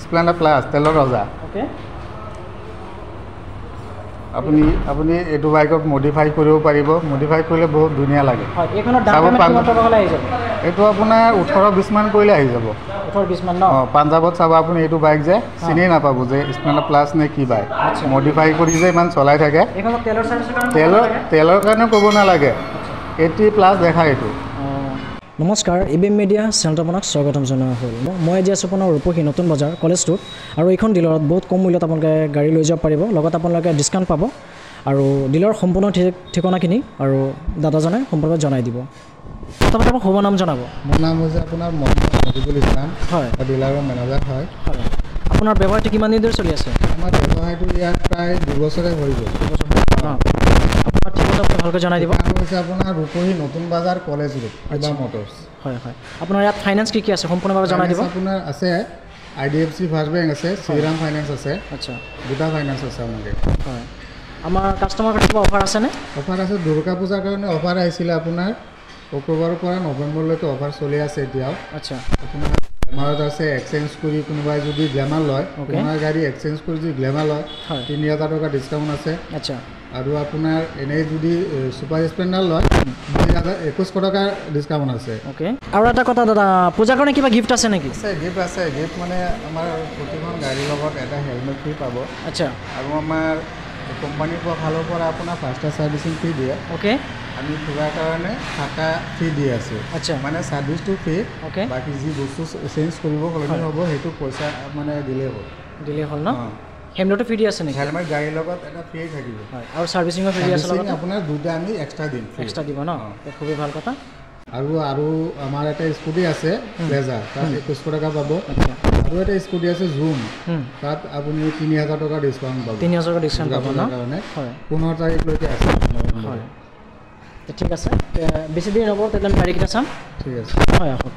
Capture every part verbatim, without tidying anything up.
Splendor plus তেলৰ ৰজা okay আপুনি আপুনি এইটো বাইকক মডিফাই কৰিব পাৰিব মডিফাই কৰিলে বহুত ধুনীয়া লাগে হয় এইখনৰ দাম কিমান টকা হ'লে আহি যাব এইটো আপোনাৰ ওঠৰ বিশ মান কৰিলে আহি যাব ওঠৰ বিশ মান ন অঁ পাঞ্জাবত চাব আপুনি এইটো বাইক যে চিনি নাপাব যে স্প্লেণ্ডাৰ প্লাছ নে কি বাইক মডিফাই কৰি যে ইমান চলাই থাকে এইখনৰ তেলৰ চাৰ্ভিচৰ কাৰণে তেলৰ তেলৰ কাৰণে ক'ব নালাগে এইটি প্লাছ দেখা এইটো নমস্কাৰ ইবিএম মিডিয়া চেনেলটো আপোনাক স্বাগতম জনোৱা হ'ল মই আজি আছোঁ আপোনাৰ ৰূপহী নতুন বজাৰ কলেজটোত আৰু এইখন ডিলাৰত বহুত কম মূল্যত আপোনালোকে গাড়ী লৈ যাব পাৰিব লগত আপোনালোকে ডিছকাউণ্ট পাব আৰু ডিলাৰৰ সম্পূৰ্ণ ঠিকনাখিনি আৰু দাদাজনে সম্পূৰ্ণ জনাই দিব প্ৰথমতে আপোনাক শুভ নাম জনাব মোৰ নাম হৈছে আপোনাৰ মহম্মদ মজিবুল ইছলাম হয় ডিলাৰৰ মেনেজাৰ হয় হয় আপোনাৰ ব্যৱসায়টো কিমান দিন ধৰি চলি আছে আমাৰ ব্যৱসায়টো ইয়াত প্ৰায় দুবছৰে হৈ গ'ল আপোনাৰ ঠিকনা ভালকৈ জনাই দিব হৈছে আপোনাৰ ৰূপহী নতুন বজাৰ কলেজ ৰোড কিবা মটৰ্ছ হয় হয় আপোনাৰ ইয়াত ফাইনেন্স কি কি আছে সম্পূৰ্ণভাৱে জনাই দিব আপোনাৰ আছে I D F C first bank আছে শ্ৰীৰাম ফাইনেন্স আছে আচ্ছা দুটা ফাইনেন্স আছে আমাকে হয় আমাৰ কাষ্টমাৰ কাৰণে কিবা অফাৰ আছেনে অফাৰ আছে দুৰ্গা পূজাৰ কাৰণে অফাৰ আহিছিলে আপোনাৰ অক্টোবৰৰ পৰা নৱেম্বৰলৈকে অফাৰ চলি আছে এতিয়াও আচ্ছা আপোনাৰ গ্লেমাৰত আছে এক্সচেঞ্জ কৰি কোনোবাই যদি গ্লেমাৰ লয় আপোনাৰ গাড়ী এক্সচেঞ্জ কৰি যদি গ্লেমাৰ লয় তিনি হাজাৰ টকা ডিছকাউণ্ট আছে আচ্ছা আৰু আপোনাৰ এনেই যদি ছুপাৰ স্প্লেণ্ডাৰ লয় দুই হাজাৰ একৈছশ টকাৰ ডিছকাউণ্ট আছে অ'কে আৰু এটা কথা দাদা পূজাৰ কাৰণে কিবা গিফ্ট আছে নেকি আছে গিফ্ট আছে গিফ্ট মানে আমাৰ প্ৰতিখন গাড়ীৰ লগত এটা হেলমেট ফ্ৰী পাব আচ্ছা আৰু আমাৰ কোম্পানীৰ ফালৰ পৰা আপোনাৰ ফাষ্টাৰ ছাৰ্ভিচিং ফ্ৰী দিয়ে অ'কে আমি ফুৰাৰ কাৰণে থাকা ফ্ৰী দি আছোঁ আচ্ছা মানে ছাৰ্ভিচটো ফ্ৰী অ'কে বাকী যি বস্তু চেঞ্জ কৰিব সলনি হ'ব সেইটো পইচা মানে দিলেই হ'ল দিলেই হ'ল ন হেলমেটটো ফ্ৰী আছে নেকি হেলমেট গাড়ীৰ লগত এটা ফ্ৰী থাকিব হয় আৰু ছাৰ্ভিচিঙৰ ফ্ৰী আছে লগত আপোনাৰ দুটা আমি এক্সট্ৰা দিম এক্সট্ৰা দিব ন খুবেই ভাল কথা আৰু আৰু আমাৰ এটা স্কুটি আছে প্লেজাৰ তাত একৈছশ টকা পাব আৰু এটা স্কুটি আছে জুম তাত আপুনি তিনি হাজাৰ টকা ডিছকাউণ্ট পাব তিনি হাজাৰ টকা ডিছকাউণ্ট পাব ন কাৰণে হয় পোন্ধৰ তাৰিখলৈকে আছে হয় ঠিক আছে বেছি দিন হ'ব তেতিয়াহ'লে আমি গাড়ীকেইটা চাম ঠিক আছে হয় আহক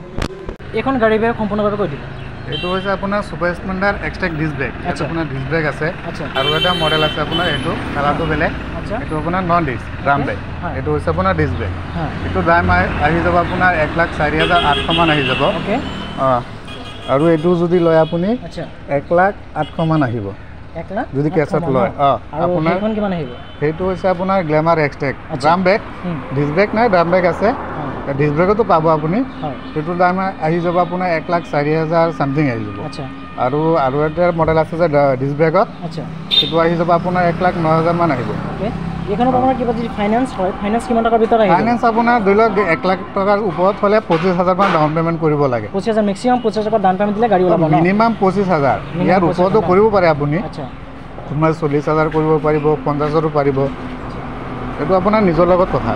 এইখন গাড়ী বেগ সম্পূৰ্ণভাৱে কৈ দিব এইটো হৈছে আপোনাৰ Super Splendor Xtec disc brake আচ্ছা আপোনাৰ ডিছ ব্ৰেক আছে আচ্ছা আৰু এটা মডেল আছে আপোনাৰ এইটো কালাৰটো বেলেগ আচ্ছা এইটো আপোনাৰ নন ডিছ ড্ৰাম ব্ৰেক এইটো হৈছে আপোনাৰ ডিছ ব্ৰেক হয় এইটো দাম আহি যাব আপোনাৰ এক লাখ চাৰি হাজাৰ আঠশমান আহি যাব অ'কে অঁ আৰু এইটো যদি লয় আপুনি আচ্ছা এক লাখ আঠশমান আহিব এক লাখ যদি কেছত লয় অঁ আপোনাৰ কিমান আহিব সেইটো হৈছে আপোনাৰ Glamour Xtec drum brake disc brake নাই ড্ৰাম ব্ৰেক আছে ডিছ ব্ৰেকতো পাব আপুনি সেইটোৰ দাম আহি যাব আপোনাৰ এক লাখ চাৰি হাজাৰ চামথিং আহি যাব আৰু আৰু এটা মডেল আছে যে ডিছ ব্ৰেকত সেইটো আহি যাব আপোনাৰ এক লাখ ন হাজাৰমান আহিব এইখনত আপোনাৰ কিবা যদি ফাইনেন্স হয় ফাইনেন্স কিমান টকাৰ ভিতৰত আহিব ফাইনেন্স আপোনাৰ ধৰি লওক এক লাখ টকাৰ ওপৰত হ'লে পঁচিছ হাজাৰমান ডাউন পে'মেণ্ট কৰিব লাগে পঁচিছ হাজাৰ মেক্সিমাম পঁচিছ হাজাৰ ডাউন পে'মেণ্ট দিলে গাড়ী ওলাব মিনিমাম পঁচিছ হাজাৰ ইয়াৰ ওপৰতো কৰিব পাৰে আপুনি আচ্ছা তোমাৰ চল্লিছ হাজাৰ কৰিব পাৰিব পঞ্চাছৰো পাৰিব এইটো আপোনাৰ নিজৰ লগত কথা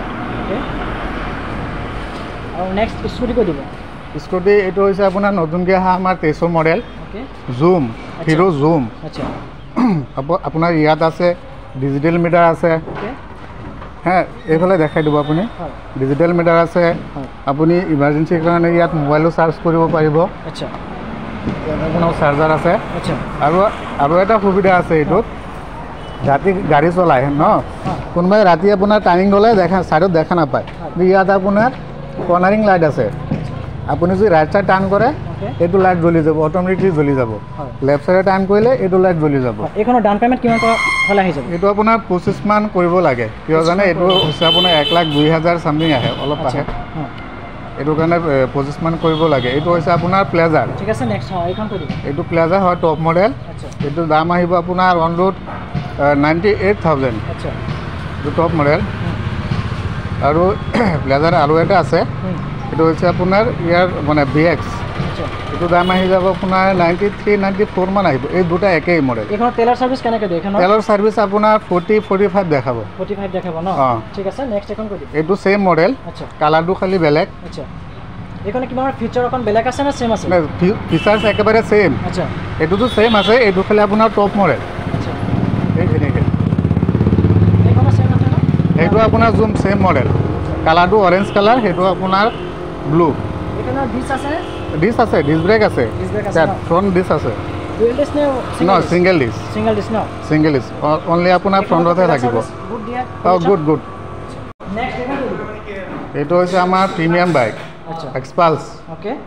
আৰু নেক্সট স্কুটি কৈ দিব স্কুটি এইটো হৈছে আপোনাৰ নতুনকৈ অহা আমাৰ তেইছৰ মডেল জুম হিৰো জুম আচ্ছা আপোনাৰ ইয়াত আছে ডিজিটেল মিটাৰ আছে হ্যাঁ এইফালে দেখাই দিব আপুনি ডিজিটেল মিটাৰ আছে আপুনি ইমাৰ্জেঞ্চিৰ কাৰণে ইয়াত মোবাইলো চাৰ্জ কৰিব পাৰিব আচ্ছা আপোনাৰ চাৰ্জাৰ আছে আচ্ছা আৰু আৰু এটা সুবিধা আছে এইটোত ৰাতি গাড়ী চলাই ন কোনোবাই ৰাতি আপোনাৰ টাৰ্ণিং ল'লে দেখা ছাইডত দেখা নাপায় ইয়াত আপোনাৰ কৰ্নাৰিং লাইট আছে আপুনি যদি ৰাইট চাইড টাৰ্ণ কৰে এইটো লাইট জ্বলি যাব অট'মেটিকলি জ্বলি যাব লেফ্ট চাইডে টাৰ্ণ কৰিলে এইটো লাইট জ্বলি যাব এইখনৰ ডাউন পে'মেণ্ট কিমান টকা হ'লে আহি যাব এইটো আপোনাৰ পঁচিছ মান কৰিব লাগে কিয় জানে এইটো হৈছে আপোনাৰ এক লাখ দুই হাজাৰ চামথিং আহে অলপ আহে এইটো কাৰণে পঁচিছ মান কৰিব লাগে এইটো হৈছে আপোনাৰ প্লেজাৰ ঠিক আছে নেক্সট এইখন কৈ দিব এইটো প্লেজাৰ হয় টপ মডেল এইটো দাম আহিব আপোনাৰ on road ninety eight thousand আচ্ছা এইটো টপ মডেল আৰু প্লেজাৰ আৰু এটা আছে এইটো হৈছে আপোনাৰ ইয়াৰ মানে বি এক্স এইটো দাম আহি যাব আপোনাৰ নাইণ্টি থ্ৰী নাইণ্টি ফ'ৰ মান আহিব এই দুটা একেই মডেল এইখনৰ তেলৰ চাৰ্ভিচ কেনেকৈ দিয়ে তেলৰ চাৰ্ভিচ আপোনাৰ ফৰ্টি ফৰ্টি ফাইভ দেখাব ফৰ্টি ফাইভ দেখাব ন অঁ ঠিক আছে নেক্সট এখন কৈ দিব এইটো ছেইম মডেল আচ্ছা কালাৰটো খালি বেলেগ আচ্ছা এইখনে কিমান ফিচাৰ অকণ বেলেগ আছে নে ছেম আছে ফিচাৰ্ছ একেবাৰে ছেইম আচ্ছা এইটোতো ছেইম আছে এইটো খালি আপোনাৰ টপ মডেল আচ্ছা এইখিনিকে এইখনো ছেম আছে ন সেইটো আপোনাৰ জুম ছেইম মডেল কালাৰটো অৰেঞ্জ কালাৰ সেইটো আপোনাৰ ব্লু এইখনৰ ডিছ আছে ডিছ আছে ডিছ ব্ৰেক আছে ফ্ৰণ্ট ডিছ আছে ডুৱেল ডিছ নে ন ছিংগল ডিছ ছিংগল ডিছ ন ছিংগল ডিছ অনলি আপোনাৰ ফ্ৰণ্টতহে থাকিব গুড দিয়া অঁ গুড গুড নেক্সট এইটো হৈছে আমাৰ প্ৰিমিয়াম বাইক আচ্ছা Xpulse okay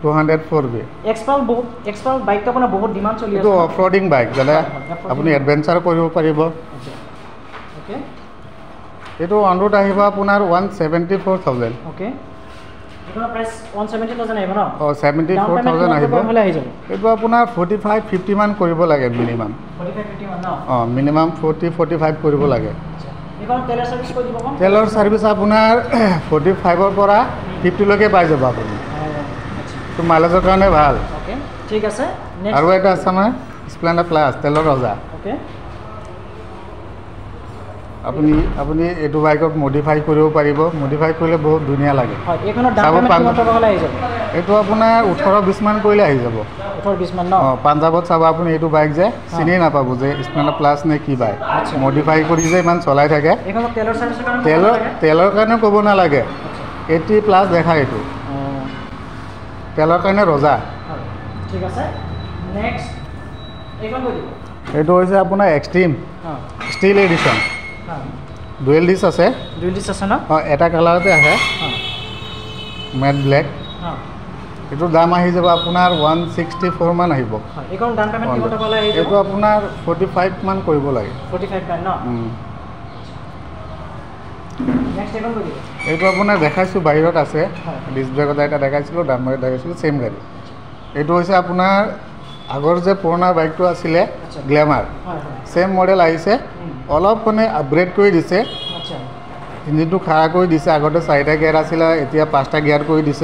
two hundred four V Xpulse বহুত এক্সপাল বাইকটো আপোনাৰ বহুত ডিমাণ্ড চলি আছে এইটো অফ ৰডিং বাইক যেনে আপুনি এডভেঞ্চাৰ কৰিব পাৰিব ওকে এইটো অন ৰোড আহিব আপোনাৰ one seventy four thousand okay এইটো প্ৰাইচ ওৱান ছেভেণ্টি থাউজেণ্ড আহিব ন অঁ ছেভেণ্টি ফ'ৰ থাউজেণ্ড আহিব এইটো আপোনাৰ ফৰ্টি ফাইভ ফিফটি মান কৰিব লাগে মিনিমাম ফৰ্টি ফাইভ ফিফটি মান ন অঁ মিনিমাম ফৰ্টি ফৰ্টি ফাইভ কৰিব লাগে এইখন তেলৰ ছাৰ্ভিচ কৰি দিব কম তেলৰ ছাৰ্ভিচ আপোনাৰ ফৰ্টি ফাইভৰ পৰা ফিফটিলৈকে পাই যাব আপুনি তো মাইলেজৰ কাৰণে ভাল ওকে ঠিক আছে আৰু এটা আছে আমাৰ স্প্লেণ্ডাৰ প্লাছ তেলৰ ৰজা ওকে আপুনি আপুনি এইটো বাইকক মডিফাই কৰিব পাৰিব মডিফাই কৰিলে বহুত ধুনীয়া লাগে হয় এইখনৰ দাম কিমান টকা হ'লে আহি যাব এইটো আপোনাৰ ওঠৰ বিছ মান কৰিলে আহি যাব ওঠৰ বিছ মান ন অঁ পাঞ্জাৱত চাব আপুনি এইটো বাইক যে চিনি নাপাব যে স্প্লেণ্ডাৰ প্লাছ নে কি বাইক মডিফাই কৰি যে ইমান চলাই থাকে এইখনৰ তেলৰ ছাৰ্ভিচৰ কাৰণে তেলৰ তেলৰ কাৰণে ক'ব নালাগে এইটি প্লাছ দেখা এইটো তেলৰ কাৰণে ৰজা ঠিক আছে নেক্সট এইখন কৈ দিব এইটো হৈছে আপোনাৰ Xtreme stealth edition dual disc আছে ডুৱেল ডিছ আছে ন অঁ এটা কালাৰতে আহে মেট ব্লেক এইটোৰ দাম আহি যাব আপোনাৰ ওৱান ছিক্সটি ফ'ৰ মান আহিব এইখন দাম পেমেণ্ট কিমান টকা লাগে এইটো আপোনাৰ ফৰ্টি ফাইভ মান কৰিব লাগে ফৰ্টি ফাইভ মান ন নেক্সট এইখন কৈ দিব এইটো আপোনাৰ দেখাইছোঁ বাহিৰত আছে ডিছ ব্ৰেকত এটা দেখাইছিলোঁ দাম দেখাইছিলোঁ ছেইম গাড়ী এইটো হৈছে আপোনাৰ আগৰ যে পুৰণা বাইকটো আছিলে গ্লেমাৰ ছেইম মডেল আহিছে অলপ মানে আপগ্ৰেড কৰি দিছে ইঞ্জিনটো খাৰা কৰি দিছে আগতে চাৰিটা গিয়াৰ আছিলে এতিয়া পাঁচটা গিয়াৰ কৰি দিছে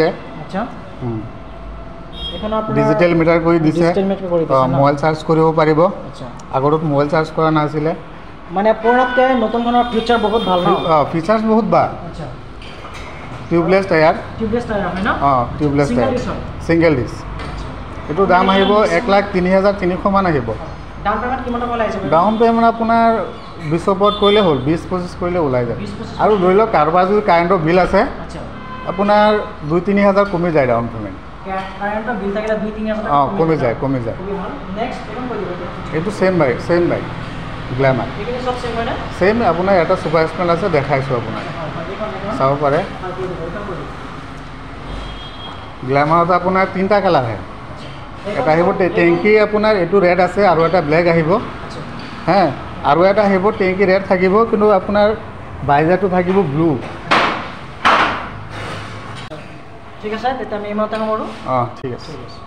ডিজিটেল মিটাৰ কৰি দিছে মোবাইল চাৰ্জ কৰিব পাৰিব আগত মোবাইল চাৰ্জ কৰা নাছিলে মানে পুৰণাতকৈ নতুনখনৰ ফিচাৰ বহুত ভাল ন অঁ ফিচাৰ্ছ বহুত ভাল টিউবলেছ টায়াৰ টিউবলেছ টায়াৰ হয় ন অঁ টিউবলেছ টায়াৰ ছিংগল ডিছ এইটো দাম আহিব এক লাখ তিনি হাজাৰ তিনিশ মান আহিব ডাউন পেমেণ্ট কিমান টকা লাগিছে ডাউন পেমেণ্ট আপোনাৰ বিছৰ ওপৰত কৰিলে হ'ল বিছ পঁচিছ কৰিলে ওলাই যায় আৰু ধৰি লওক কাৰোবাৰ যদি কাৰেণ্টৰ বিল আছে আপোনাৰ দুই তিনি হাজাৰ কমি যায় ডাউন পেমেণ্ট অঁ কমি যায় কমি যায় এইটো same bike same bike Glamour same আপোনাৰ এটা ছুপাৰ স্প্লেণ্ডাৰ আছে দেখাইছোঁ আপোনাক চাব পাৰে গ্লেমাৰত আপোনাৰ তিনিটা কালাৰ আহে এটা আহিব টেংকি আপোনাৰ এইটো ৰেড আছে আৰু এটা ব্লেক আহিব হে আৰু এটা আহিব টেংকি ৰেড থাকিব কিন্তু আপোনাৰ বাইজাৰটো থাকিব ব্লু ঠিক আছে তেতিয়া আমি ইমানতে সামৰোঁ অঁ ঠিক আছে